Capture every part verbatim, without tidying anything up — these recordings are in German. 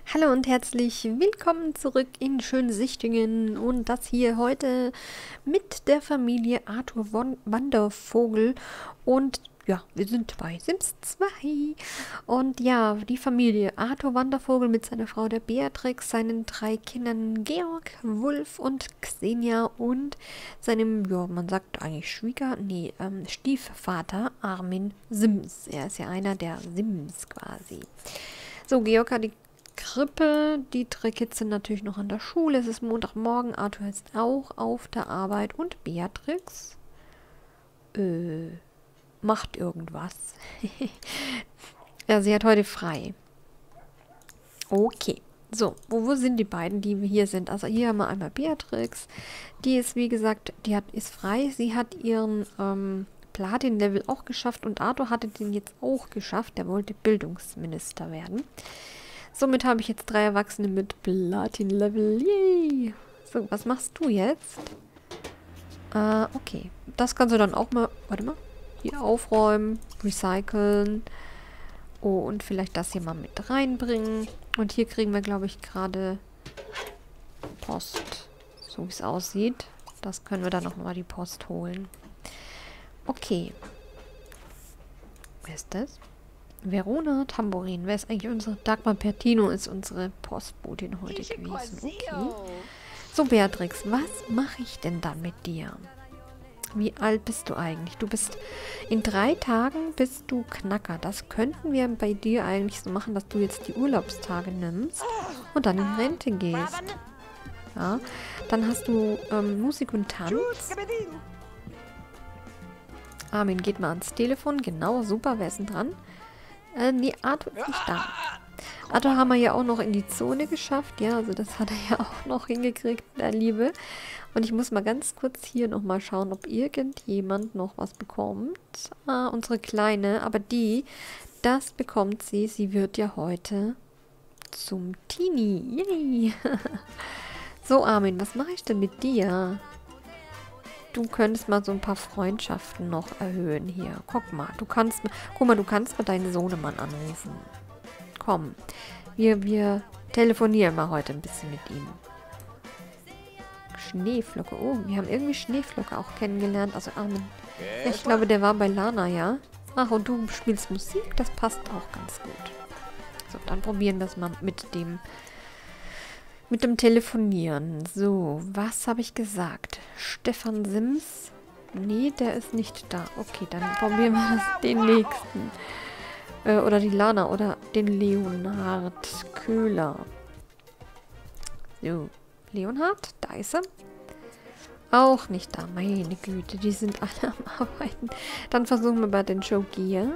Hallo und herzlich willkommen zurück in Schönsichtingen und das hier heute mit der Familie Arthur Won- Wandervogel und ja, wir sind bei Sims zwei und ja, die Familie Arthur Wandervogel mit seiner Frau der Beatrix, seinen drei Kindern Georg, Wulf und Xenia und seinem, ja, man sagt eigentlich Schwieger, nee, ähm, Stiefvater Armin Sims. Er ist ja einer der Sims quasi. So, Georg hat die Krippe. Die drei Kids sind natürlich noch an der Schule. Es ist Montagmorgen. Arthur ist auch auf der Arbeit. Und Beatrix äh, macht irgendwas. Ja, sie hat heute frei. Okay. So, wo, wo sind die beiden, die hier sind? Also hier haben wir einmal Beatrix. Die ist, wie gesagt, die hat, ist frei. Sie hat ihren ähm, Platin-Level auch geschafft. Und Arthur hatte den jetzt auch geschafft. Der wollte Bildungsminister werden. Somit habe ich jetzt drei Erwachsene mit Platin-Level. Yay! So, was machst du jetzt? Äh, okay. Das kannst du dann auch mal, warte mal, hier aufräumen, recyceln. Oh, und vielleicht das hier mal mit reinbringen. Und hier kriegen wir, glaube ich, gerade Post. So wie es aussieht. Das können wir dann nochmal die Post holen. Okay. Wer ist das? Verona Tambourin. Wer ist eigentlich unsere... Dagmar Pertino ist unsere Postbotin heute gewesen. Okay. So, Beatrix, was mache ich denn dann mit dir? Wie alt bist du eigentlich? Du bist... In drei Tagen bist du Knacker. Das könnten wir bei dir eigentlich so machen, dass du jetzt die Urlaubstage nimmst und dann in Rente gehst. Ja. Dann hast du ähm, Musik und Tanz. Armin geht mal ans Telefon. Genau, super. Wer ist denn dran? Äh, nee, Arthur ist nicht da. Arthur haben wir ja auch noch in die Zone geschafft. Ja, also das hat er ja auch noch hingekriegt, der Liebe. Und ich muss mal ganz kurz hier nochmal schauen, ob irgendjemand noch was bekommt. Ah, unsere Kleine. Aber die, das bekommt sie. Sie wird ja heute zum Teenie. Yay. So, Armin, was mache ich denn mit dir? Du könntest mal so ein paar Freundschaften noch erhöhen hier. Guck mal, du kannst, guck mal, du kannst mal deinen Sohnemann anrufen. Komm, wir, wir telefonieren mal heute ein bisschen mit ihm. Schneeflocke, oh, wir haben irgendwie Schneeflocke auch kennengelernt. Also Armin, ja, ich glaube, der war bei Lana, ja? Ach, und du spielst Musik, das passt auch ganz gut. So, dann probieren wir es mal mit dem... Mit dem Telefonieren. So, was habe ich gesagt? Stefan Sims? Nee, der ist nicht da. Okay, dann probieren wir das, den nächsten. Äh, oder die Lana oder den Leonhard Köhler. So, Leonhard, da ist er. Auch nicht da. Meine Güte, die sind alle am Arbeiten. Dann versuchen wir bei den Joe Gear.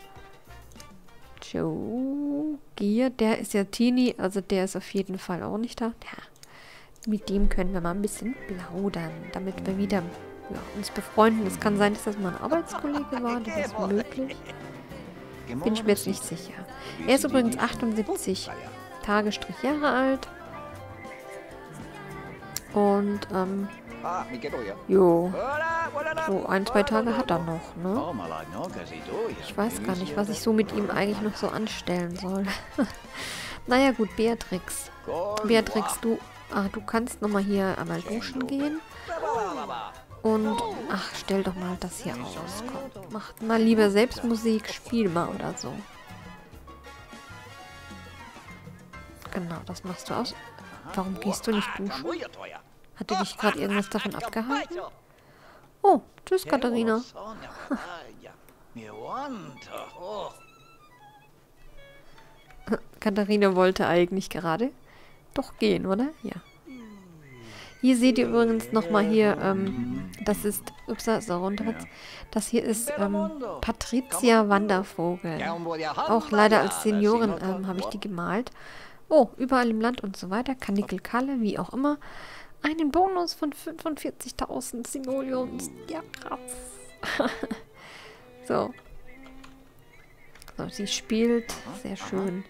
Joe Gear, der ist ja Teenie, also der ist auf jeden Fall auch nicht da. Ja, mit dem können wir mal ein bisschen plaudern, damit wir wieder ja, uns befreunden. Es kann sein, dass das mal ein Arbeitskollege war, das ist möglich. Bin ich mir jetzt nicht sicher. Er ist übrigens achtundsiebzig Tage Strich Jahre alt. Und, ähm, jo, so ein, zwei Tage hat er noch, ne? Ich weiß gar nicht, was ich so mit ihm eigentlich noch so anstellen soll. Naja, gut, Beatrix. Beatrix, du, ach, du kannst nochmal hier einmal duschen gehen. Und, ach, stell doch mal das hier aus. Komm, mach mal lieber selbst Musik, spiel mal oder so. Genau, das machst du aus. Warum gehst du nicht duschen? Hatte dich gerade irgendwas davon abgehalten? Oh, tschüss, Katharina. Katharina wollte eigentlich gerade doch gehen, oder? Ja. Hier seht ihr übrigens nochmal hier, ähm, das ist, ups, so runterwärts, das hier ist ähm, Patricia Wandervogel. Auch leider als Seniorin ähm, habe ich die gemalt. Oh, überall im Land und so weiter. Kanickel-Kalle, wie auch immer. Einen Bonus von fünfundvierzigtausend Simoleons. Ja, krass. So. So, sie spielt. Sehr schön.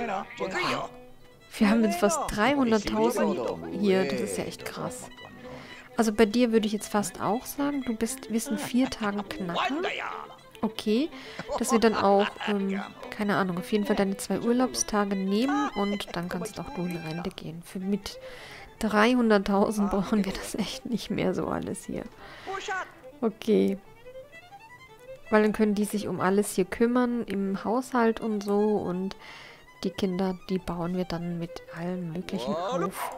Wir haben jetzt fast dreihunderttausend hier. Das ist ja echt krass. Also bei dir würde ich jetzt fast auch sagen, du bist, wir sind vier Tagen Knacker. Okay, dass wir dann auch, ähm, keine Ahnung, auf jeden Fall deine zwei Urlaubstage nehmen und dann kannst auch du in Rente gehen. Für mit dreihunderttausend brauchen wir das echt nicht mehr so alles hier. Okay. Weil dann können die sich um alles hier kümmern, im Haushalt und so und die Kinder, die bauen wir dann mit allem Möglichen auf.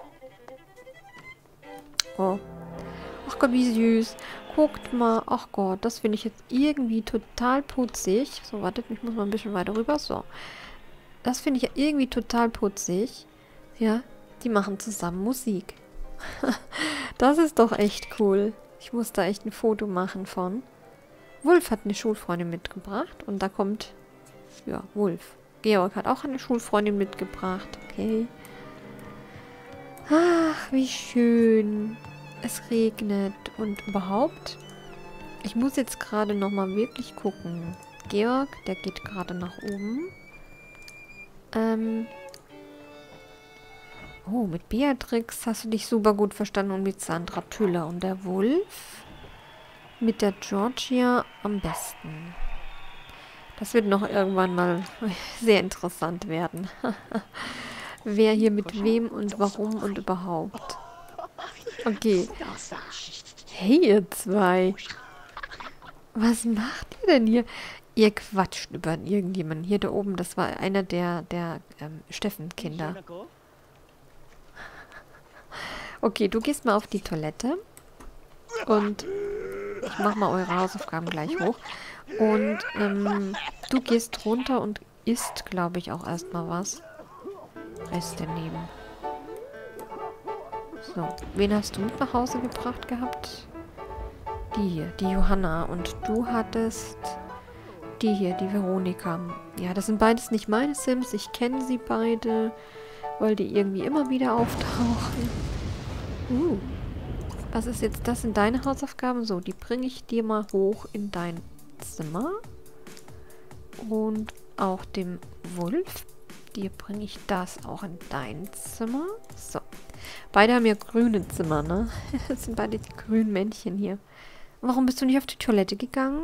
Oh. Ach Gott, wie süß. Guckt mal. Ach Gott, das finde ich jetzt irgendwie total putzig. So, wartet, ich muss mal ein bisschen weiter rüber. So. Das finde ich ja irgendwie total putzig. Ja, die machen zusammen Musik. Das ist doch echt cool. Ich muss da echt ein Foto machen von. Wulf hat eine Schulfreundin mitgebracht. Und da kommt, ja, Wulf. Georg hat auch eine Schulfreundin mitgebracht. Okay. Ach, wie schön. Es regnet und überhaupt. Ich muss jetzt gerade nochmal wirklich gucken. Georg, der geht gerade nach oben. Ähm. Oh, mit Beatrix hast du dich super gut verstanden und mit Sandra Tüller. Und der Wulf mit der Georgia am besten. Das wird noch irgendwann mal sehr interessant werden. Wer hier mit wem und warum und überhaupt. Okay. Hey, ihr zwei. Was macht ihr denn hier? Ihr quatscht über irgendjemanden. Hier da oben, das war einer der, der ähm, Steffen-Kinder. Okay, du gehst mal auf die Toilette. Und ich mach mal eure Hausaufgaben gleich hoch. Und ähm, du gehst runter und isst, glaube ich, auch erstmal was. Rest daneben. So, wen hast du mit nach Hause gebracht gehabt? Die hier, die Johanna. Und du hattest die hier, die Veronika. Ja, das sind beides nicht meine Sims. Ich kenne sie beide, weil die irgendwie immer wieder auftauchen. Uh, was ist jetzt das? Sind deine Hausaufgaben? So, die bringe ich dir mal hoch in dein Zimmer. Und auch dem Wulf. Dir bringe ich das auch in dein Zimmer. So. Beide haben ja grüne Zimmer, ne? Das sind beide die grünen Männchen hier. Warum bist du nicht auf die Toilette gegangen?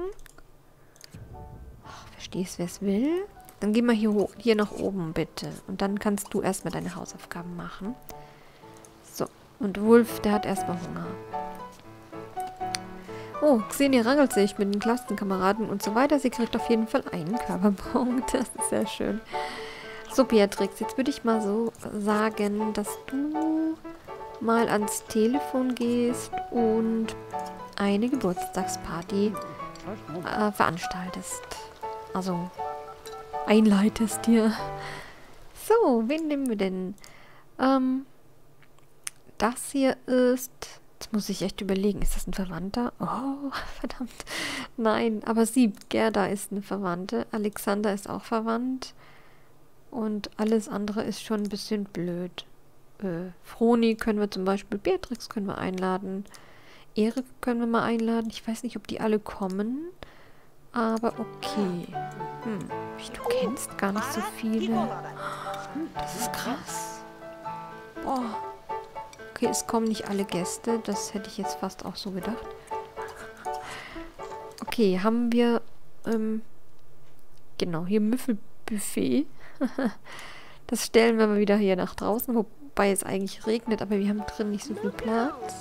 Ach, verstehst, wer es will? Dann geh mal hier hoch, hier nach oben, bitte. Und dann kannst du erstmal deine Hausaufgaben machen. So. Und Wulf, der hat erstmal Hunger. Oh, Xenia rangelt sich mit den Klassenkameraden und so weiter. Sie kriegt auf jeden Fall einen Körperpunkt. Das ist sehr schön. So, Beatrix, jetzt würde ich mal so sagen, dass du mal ans Telefon gehst und eine Geburtstagsparty äh, veranstaltest. Also, einleitest hier. So, wen nehmen wir denn? Ähm, das hier ist... Jetzt muss ich echt überlegen, ist das ein Verwandter? Oh, verdammt. Nein, aber sie, Gerda ist eine Verwandte. Alexander ist auch verwandt. Und alles andere ist schon ein bisschen blöd. Äh, Froni können wir zum Beispiel, Beatrix können wir einladen. Erik können wir mal einladen. Ich weiß nicht, ob die alle kommen. Aber okay. Hm, du kennst gar nicht so viele. Das ist krass. Boah. Okay, es kommen nicht alle Gäste. Das hätte ich jetzt fast auch so gedacht. Okay, haben wir, ähm, genau, hier Müffelbuffet. Das stellen wir mal wieder hier nach draußen, wobei es eigentlich regnet, aber wir haben drin nicht so viel Platz.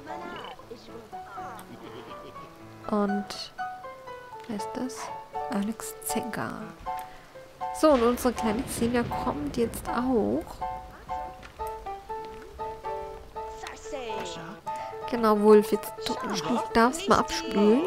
Und wer ist das? Alex Zenga. So, und unsere kleine Xenia kommt jetzt auch. Genau, Wulf, jetzt du, du darfst mal abspülen.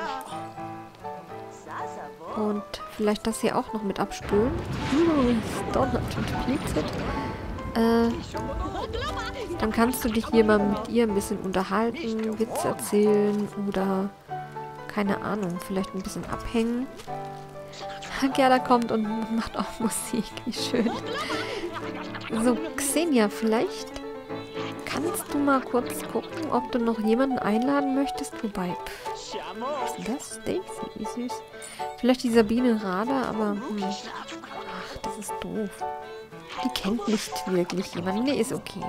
Und vielleicht das hier auch noch mit abspülen. Uh, es donnert und blitzet. Äh, dann kannst du dich hier mal mit ihr ein bisschen unterhalten, Witz erzählen oder, keine Ahnung, vielleicht ein bisschen abhängen. Gerda kommt und macht auch Musik. Wie schön. So, Xenia, vielleicht kannst du mal kurz gucken, ob du noch jemanden einladen möchtest. Wobei, pff, was ist denn das? Stacy, wie süß. Vielleicht die Sabine Rader, aber hm. Ach, das ist doof. Die kennt nicht wirklich jemanden. Nee, ist okay.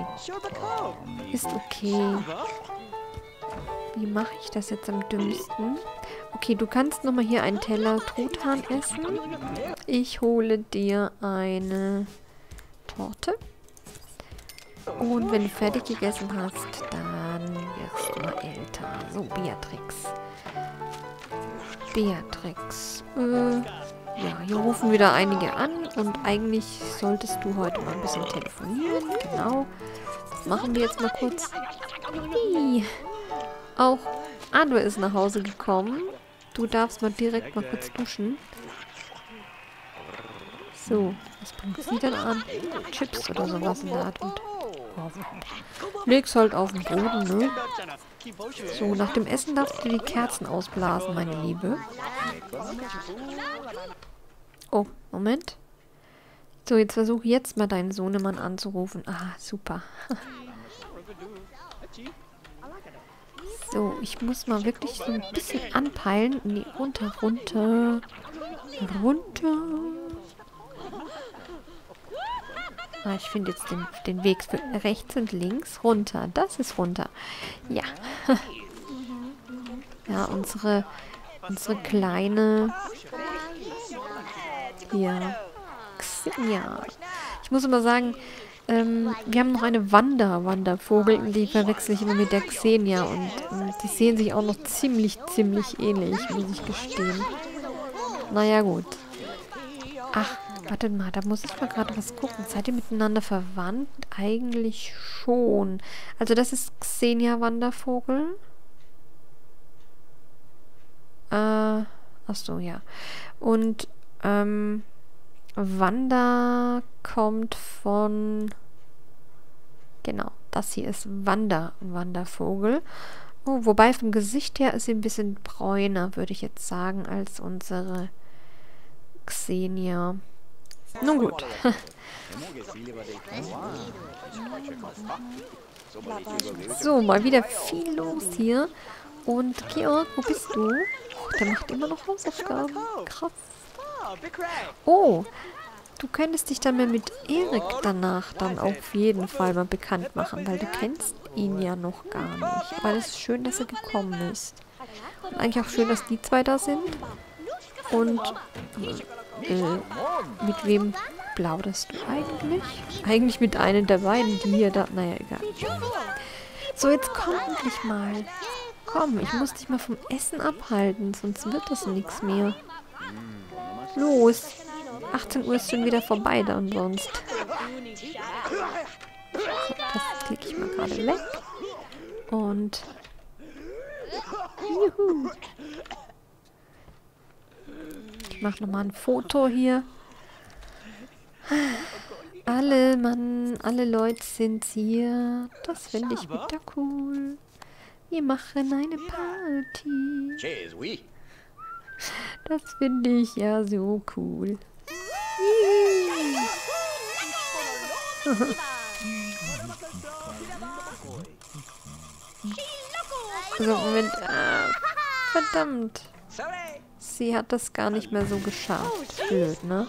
Ist okay. Wie mache ich das jetzt am dümmsten? Okay, du kannst nochmal hier einen Teller Truthahn essen. Ich hole dir eine Torte. Und wenn du fertig gegessen hast, dann wirst du mal älter. So, Beatrix. Beatrix. Äh, ja, hier rufen wieder einige an. Und eigentlich solltest du heute mal ein bisschen telefonieren. Genau. Das machen wir jetzt mal kurz. Hi. Auch Ado ist nach Hause gekommen. Du darfst mal direkt mal kurz duschen. So, was bringt sie denn an? Chips oder sowas in der Art. Und oh, leg's halt auf den Boden, ne? So, nach dem Essen darfst du die Kerzen ausblasen, meine Liebe. Oh, Moment. So, jetzt versuche jetzt mal deinen Sohnemann anzurufen. Ah, super. So, ich muss mal wirklich so ein bisschen anpeilen. Nee, runter, runter. Runter. Ah, ich finde jetzt den, den Weg für rechts und links. Runter. Das ist runter. Ja. Ja, unsere, unsere kleine... Hier. Xenia. Ich muss immer sagen... Ähm, wir haben noch eine Wanda, Wandervogel, die verwechsel ich immer mit der Xenia und, und die sehen sich auch noch ziemlich, ziemlich ähnlich, muss ich gestehen. Naja, gut. Ach, warte mal, da muss ich mal gerade was gucken. Seid ihr miteinander verwandt? Eigentlich schon. Also das ist Xenia Wandervogel. Äh, achso, ja. Und, ähm... Wanda kommt von... Genau, das hier ist Wanda, Wandervogel. Oh, wobei vom Gesicht her ist sie ein bisschen bräuner, würde ich jetzt sagen, als unsere Xenia. Nun gut. So, mal wieder viel los hier. Und Georg, wo bist du? Oh, der macht immer noch Hausaufgaben. Krass. Oh, du könntest dich dann mal mit Erik danach dann auf jeden Fall mal bekannt machen, weil du kennst ihn ja noch gar nicht. Aber es ist schön, dass er gekommen ist. Und eigentlich auch schön, dass die zwei da sind. Und äh, mit wem plauderst du eigentlich? Eigentlich mit einem der beiden, die hier da... Naja, egal. So, jetzt komm endlich mal. Komm, ich muss dich mal vom Essen abhalten, sonst wird das nichts mehr. Los. achtzehn Uhr ist schon wieder vorbei dann sonst. So, das klicke ich mal gerade weg. Und... Juhu. Ich mache nochmal ein Foto hier. Alle, Mann, alle Leute sind hier. Das finde ich wieder cool. Wir machen eine Party. Das finde ich ja so cool. So, Moment. Ah, verdammt. Sie hat das gar nicht mehr so geschafft. Blöd, ne?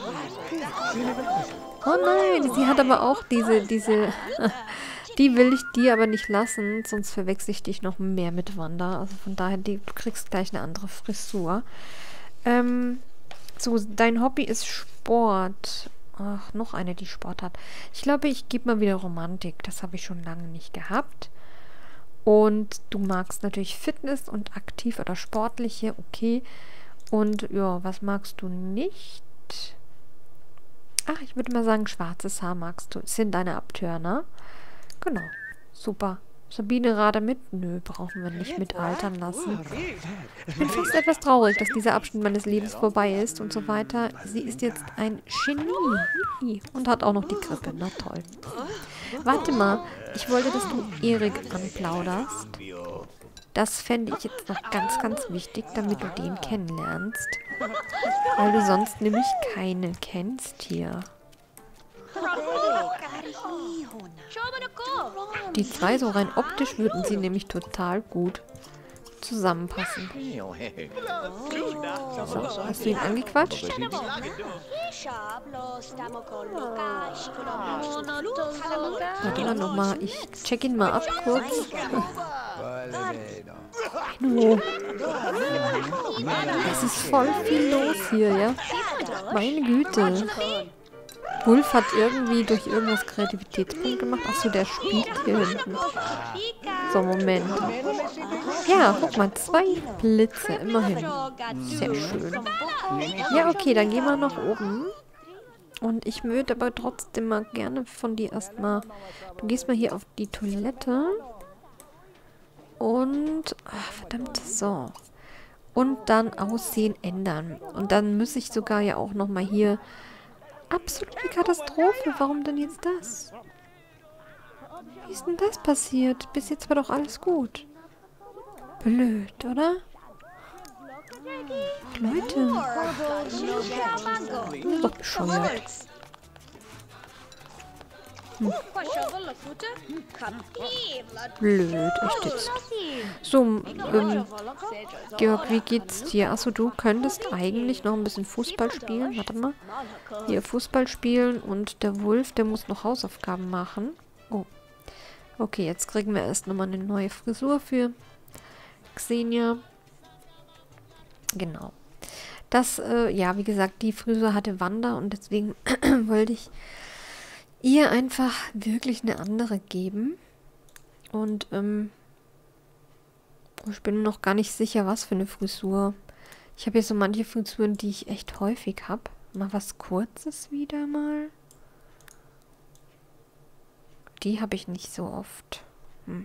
Oh nein, sie hat aber auch diese, diese... Die will ich dir aber nicht lassen, sonst verwechsel ich dich noch mehr mit Wanda. Also von daher, die, du kriegst gleich eine andere Frisur. Ähm, so, dein Hobby ist Sport. Ach, noch eine, die Sport hat. Ich glaube, ich gebe mal wieder Romantik. Das habe ich schon lange nicht gehabt. Und du magst natürlich Fitness und aktiv oder sportliche, okay. Und ja, was magst du nicht? Ach, ich würde mal sagen, schwarzes Haar magst du. Das sind deine Abtörner. Genau, super. Sabine gerade mit? Nö, brauchen wir nicht mit altern lassen. Ich bin fast etwas traurig, dass dieser Abschnitt meines Lebens vorbei ist und so weiter. Sie ist jetzt ein Genie und hat auch noch die Grippe. Na toll. Warte mal, ich wollte, dass du Erik anplauderst. Das fände ich jetzt noch ganz, ganz wichtig, damit du den kennenlernst. Weil du sonst nämlich keine kennst hier. Die zwei, so rein optisch, würden sie nämlich total gut zusammenpassen. So, hast du ihn angequatscht? Warte mal nochmal, ich check ihn mal ab kurz. Hallo. Es ist voll viel los hier, ja? Meine Güte. Wolf hat irgendwie durch irgendwas Kreativitätspunkt gemacht. Achso, der spielt hier hinten. So, Moment. Ja, guck mal, zwei Blitze, immerhin. Sehr schön. Ja, okay, dann gehen wir nach oben. Und ich würde aber trotzdem mal gerne von dir erstmal... Du gehst mal hier auf die Toilette. Und... Ach, verdammt, so. Und dann Aussehen ändern. Und dann muss ich sogar ja auch nochmal hier... Absolute Katastrophe. Warum denn jetzt das? Wie ist denn das passiert? Bis jetzt war doch alles gut. Blöd, oder? Ach, Leute. Das ist doch bescheuert. Hm. Blöd, echt jetzt. So, ähm, Georg, wie geht's dir? Achso, du könntest eigentlich noch ein bisschen Fußball spielen. Warte mal. Hier, Fußball spielen und der Wolf, der muss noch Hausaufgaben machen. Oh. Okay, jetzt kriegen wir erst nochmal eine neue Frisur für Xenia. Genau. Das, äh, ja, wie gesagt, die Frisur hatte Wanda und deswegen wollte ich ihr einfach wirklich eine andere geben. Und, ähm, ich bin noch gar nicht sicher, was für eine Frisur. Ich habe hier so manche Frisuren, die ich echt häufig habe. Mal was Kurzes wieder mal. Die habe ich nicht so oft. Hm.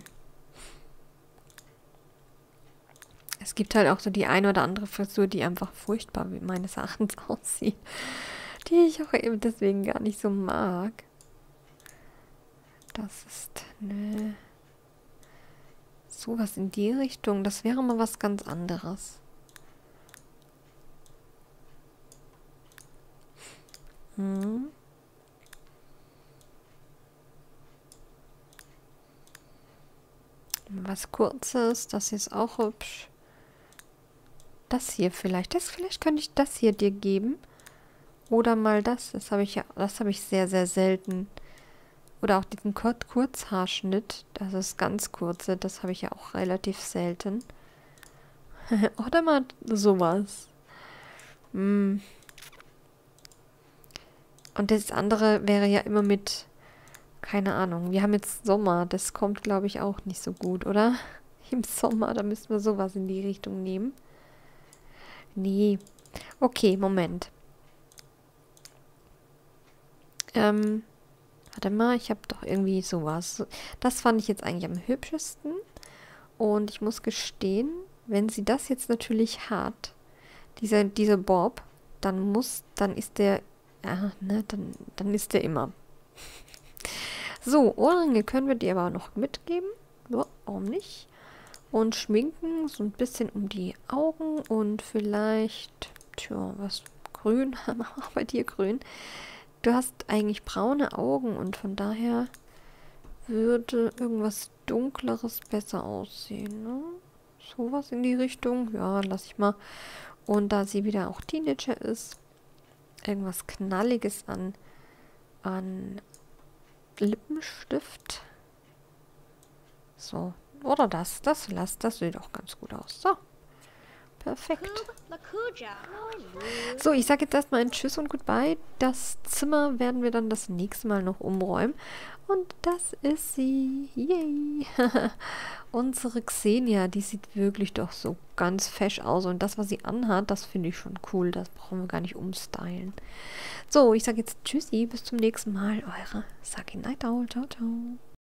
Es gibt halt auch so die eine oder andere Frisur, die einfach furchtbar meines Erachtens aussieht. Die ich auch eben deswegen gar nicht so mag. Das ist ne... Sowas in die Richtung. Das wäre mal was ganz anderes. Hm. Was Kurzes. Das hier ist auch hübsch. Das hier vielleicht. Das vielleicht könnte ich das hier dir geben. Oder mal das. Das habe ich ja, das habe ich sehr, sehr selten. Oder auch diesen Kur Kurzhaarschnitt. Das ist ganz kurze. Das habe ich ja auch relativ selten. Oder mal sowas. Hm. Und das andere wäre ja immer mit... Keine Ahnung. Wir haben jetzt Sommer. Das kommt, glaube ich, auch nicht so gut, oder? Im Sommer, da müssen wir sowas in die Richtung nehmen. Nee. Okay, Moment. Ähm... Warte mal, ich habe doch irgendwie sowas. Das fand ich jetzt eigentlich am hübschesten. Und ich muss gestehen, wenn sie das jetzt natürlich hat, dieser, dieser Bob, dann muss, dann ist der, ja, ne, dann, dann ist der immer. So, Ohrringe können wir dir aber noch mitgeben. So, warum nicht? Und schminken, so ein bisschen um die Augen und vielleicht, tja, was, grün, auch bei dir grün. Du hast eigentlich braune Augen und von daher würde irgendwas Dunkleres besser aussehen, ne? Sowas in die Richtung. Ja, lass ich mal. Und da sie wieder auch Teenager ist, irgendwas Knalliges an, an Lippenstift. So. Oder das. Das lass. Das sieht auch ganz gut aus. So. Perfekt. So, ich sage jetzt erstmal ein Tschüss und Goodbye. Das Zimmer werden wir dann das nächste Mal noch umräumen. Und das ist sie. Yay. Unsere Xenia, die sieht wirklich doch so ganz fesch aus. Und das, was sie anhat, das finde ich schon cool. Das brauchen wir gar nicht umstylen. So, ich sage jetzt Tschüssi. Bis zum nächsten Mal. Eure Saki Night Owl. Ciao, ciao.